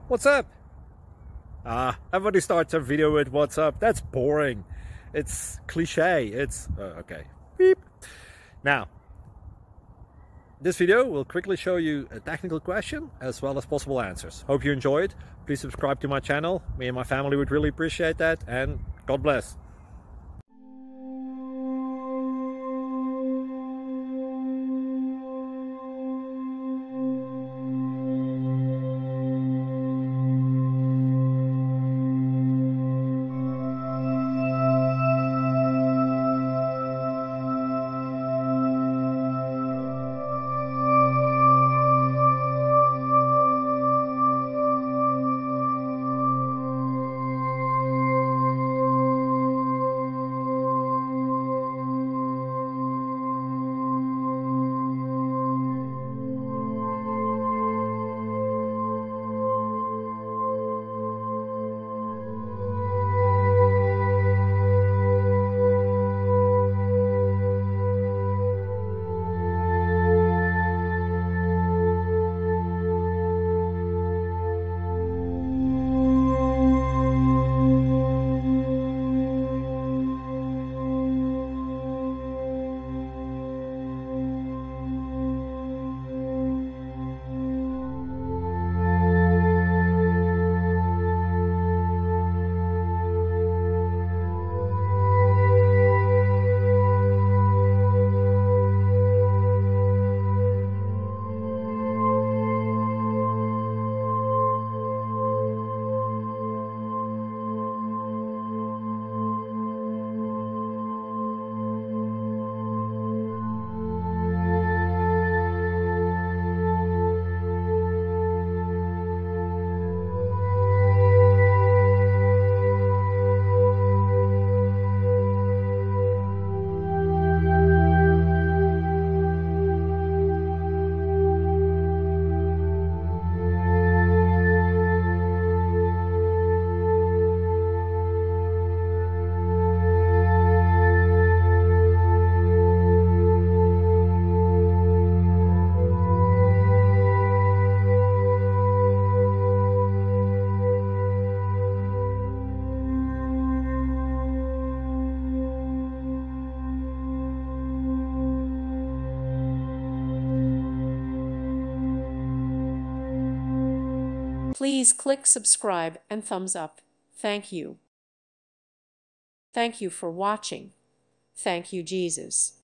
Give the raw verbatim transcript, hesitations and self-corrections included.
What's up? Ah, everybody starts a video with what's up. That's boring. It's cliche. It's uh, okay. Beep. Now, this video will quickly show you a technical question as well as possible answers. Hope you enjoyed. Please subscribe to my channel. Me and my family would really appreciate that, and God bless. Please click subscribe and thumbs up. Thank you. Thank you for watching. Thank you, Jesus.